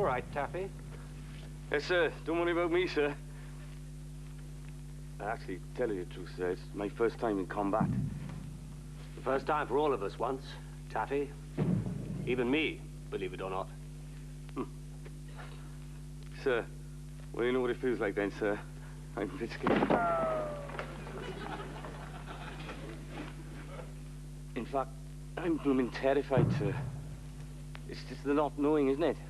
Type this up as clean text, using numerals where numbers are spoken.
all right, Taffy? Yes, sir. Don't worry about me, sir. Actually, tell you the truth, sir, it's my first time in combat. The first time for all of us once, Taffy. Even me, believe it or not. Sir, well, you know what it feels like then, sir. I'm a bit scared. In fact, I'm blooming terrified, sir. It's just the not knowing, isn't it?